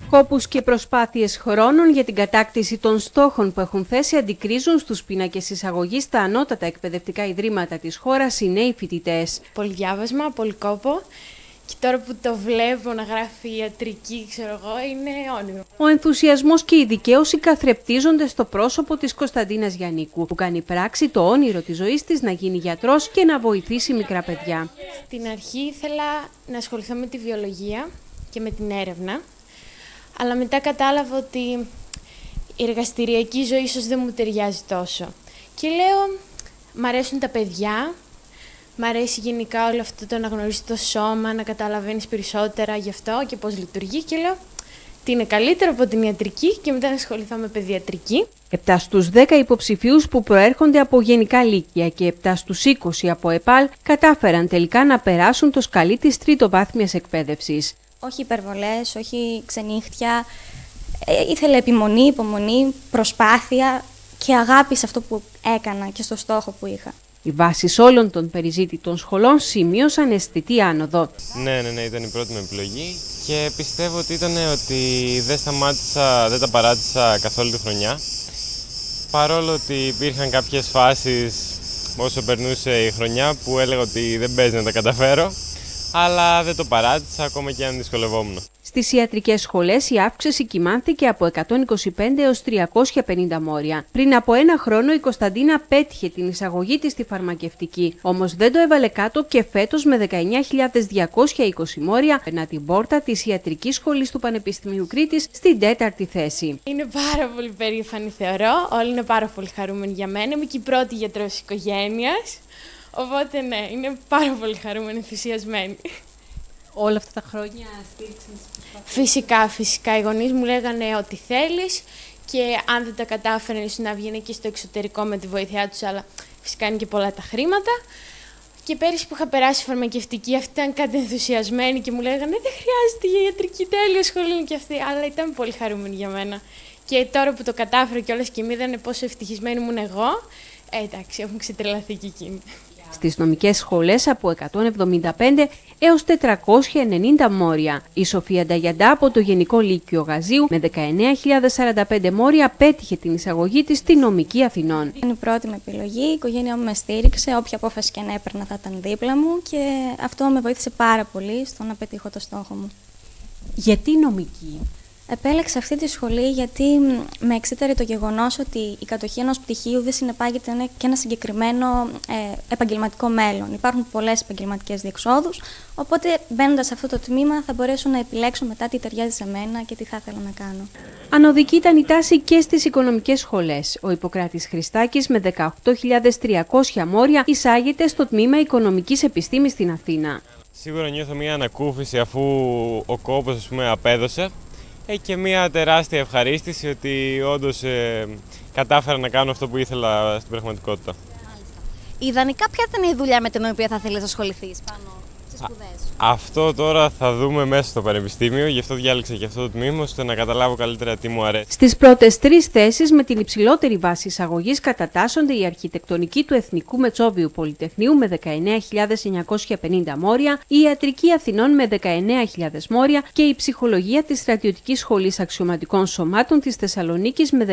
Κόπους και προσπάθειες χρόνων για την κατάκτηση των στόχων που έχουν θέσει αντικρίζουν στους πίνακες εισαγωγής στα ανώτατα εκπαιδευτικά ιδρύματα της χώρας οι νέοι φοιτητές. Πολύ διάβασμα, πολύ κόπο. Και τώρα που το βλέπω να γράφει ιατρική, ξέρω εγώ, είναι όνειρο. Ο ενθουσιασμός και η δικαίωση καθρεπτίζονται στο πρόσωπο της Κωνσταντίνας Γιαννίκου, που κάνει πράξη το όνειρο της ζωής της να γίνει γιατρός και να βοηθήσει μικρά παιδιά. Στην αρχή ήθελα να ασχοληθώ με τη βιολογία και με την έρευνα, αλλά μετά κατάλαβα ότι η εργαστηριακή ζωή ίσως δεν μου ταιριάζει τόσο. Και λέω, μ' αρέσουν τα παιδιά. Μ' αρέσει γενικά όλο αυτό το να γνωρίσεις το σώμα, να καταλαβαίνεις περισσότερα γι' αυτό και πώς λειτουργεί και λέω τι είναι καλύτερο από την ιατρική και μετά να ασχοληθώ με παιδιατρική. 7 στους 10 υποψηφίους που προέρχονται από γενικά λύκεια και 7 στους 20 από ΕΠΑΛ κατάφεραν τελικά να περάσουν το σκαλί της τριτοβάθμιας εκπαίδευσης. Όχι υπερβολές, όχι ξενύχτια, ήθελε επιμονή, υπομονή, προσπάθεια και αγάπη σε αυτό που έκανα και στο στόχο που είχα. Οι βάσεις όλων των περιζήτητων σχολών σημείωσαν αισθητή άνοδο. Ναι, ήταν η πρώτη μου επιλογή και πιστεύω ότι ήταν ότι δεν τα παράτησα καθ' όλη τη χρονιά. Παρόλο ότι υπήρχαν κάποιες φάσεις όσο περνούσε η χρονιά που έλεγα ότι δεν παίζει να τα καταφέρω, αλλά δεν το παράτησα ακόμα και αν δυσκολευόμουν. Στις ιατρικές σχολές η αύξηση κυμάνθηκε από 125 έως 350 μόρια. Πριν από ένα χρόνο η Κωνσταντίνα πέτυχε την εισαγωγή της στη φαρμακευτική, όμως δεν το έβαλε κάτω και φέτος με 19.220 μόρια περνά την πόρτα της ιατρικής σχολής του Πανεπιστημίου Κρήτης στην 4η θέση. Είναι πάρα πολύ περήφανη θεωρώ, όλοι είναι πάρα πολύ χαρούμενοι για μένα, είμαι και η πρώτη γιατρός της οικογένειας, οπότε ναι, είναι πάρα πολύ χαρούμενη, ενθουσιασμένη. Όλα αυτά τα χρόνια στήριξαν τις προσπάθειες. Φυσικά. Οι γονείς μου λέγανε ό,τι θέλεις και αν δεν τα κατάφεραν να βγαίνει εκεί στο εξωτερικό με τη βοήθειά τους, αλλά φυσικά είναι και πολλά τα χρήματα. Και πέρυσι που είχα περάσει φαρμακευτική, αυτή ήταν κάτι ενθουσιασμένη και μου λέγανε δεν χρειάζεται για ιατρική, τέλεια σχολή είναι και αυτή, αλλά ήταν πολύ χαρούμενη για μένα. Και τώρα που το κατάφερα κιόλας και με είδανε πόσο ευτυχισμένη ήμουν εγώ, εντάξει, έχουν ξετρελαθεί και εκείνοι. Στις νομικές σχολές από 175 έως 490 μόρια. Η Σοφία Νταγιαντά από το Γενικό Λύκειο Γαζίου με 19.045 μόρια πέτυχε την εισαγωγή της στη νομική Αθηνών. Είναι η πρώτη μου επιλογή, η οικογένειά μου με στήριξε, όποια απόφαση και αν έπαιρνα θα ήταν δίπλα μου και αυτό με βοήθησε πάρα πολύ στο να πετύχω το στόχο μου. Γιατί νομική? Επέλεξα αυτή τη σχολή γιατί με εξήταρε το γεγονός ότι η κατοχή ενός πτυχίου δεν συνεπάγεται και ένα συγκεκριμένο επαγγελματικό μέλλον. Υπάρχουν πολλές επαγγελματικές διεξόδους, οπότε μπαίνοντας σε αυτό το τμήμα θα μπορέσω να επιλέξω μετά τι ταιριάζει σε μένα και τι θα ήθελα να κάνω. Ανωδική ήταν η τάση και στις οικονομικές σχολές. Ο Ιπποκράτης Χριστάκης με 18.300 μόρια εισάγεται στο τμήμα Οικονομικής Επιστήμης στην Αθήνα. Σίγουρα νιώθω μια ανακούφιση αφού ο κόπος απέδωσε. Και μια τεράστια ευχαρίστηση ότι όντως κατάφερα να κάνω αυτό που ήθελα στην πραγματικότητα. Ιδανικά, ποια ήταν η δουλειά με την οποία θα θέλεις να ασχοληθείς πάνω στις σπουδές σου? Αυτό τώρα θα δούμε μέσα στο πανεπιστήμιο, γι' αυτό διάλεξα και αυτό το τμήμα, ώστε να καταλάβω καλύτερα τι μου αρέσει. Στις πρώτες 3 θέσεις με την υψηλότερη βάση εισαγωγής κατατάσσονται η αρχιτεκτονική του Εθνικού Μετσόβιου Πολυτεχνείου με 19.950 μόρια, η ιατρική Αθηνών με 19.000 μόρια και η ψυχολογία της Στρατιωτικής Σχολής Αξιωματικών Σωμάτων της Θεσσαλονίκης με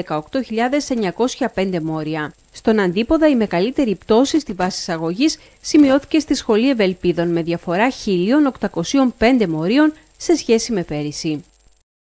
18.905 μόρια. Στον αντίποδα, η μεγαλύτερη πτώση στη βάση εισαγωγής σημειώθηκε στη Σχολή Ευελπίδων με διαφορά 1.805 μορίων σε σχέση με πέρυσι.